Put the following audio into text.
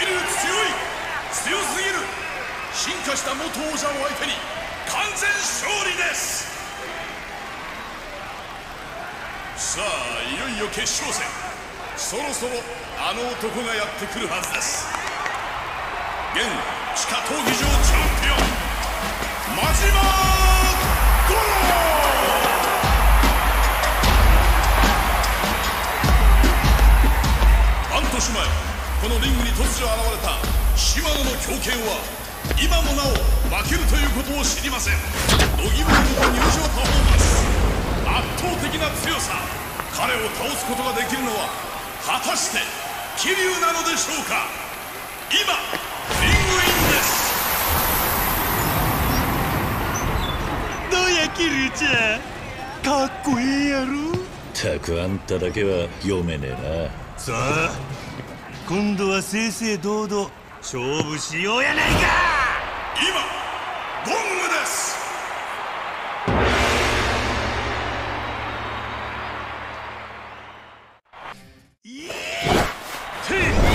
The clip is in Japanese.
強すぎる。進化した元王者を相手に完全勝利です。さあいよいよ決勝戦。そろそろあの男がやってくるはずです。現地下闘技場チャンピオン真島五郎。半年前このリングに突如現れた島野の強肩は今もなお負けるということを知りません。度肝を抜く入場パフォーマンス、圧倒的な強さ。彼を倒すことができるのは果たして桐生なのでしょうか。今リングインです。 どうや桐生ちゃん、かっこいいやろ。 たくあんただけは読めねえな。さあ今度は正々堂々勝負しようやないか。 今ゴングです。 いい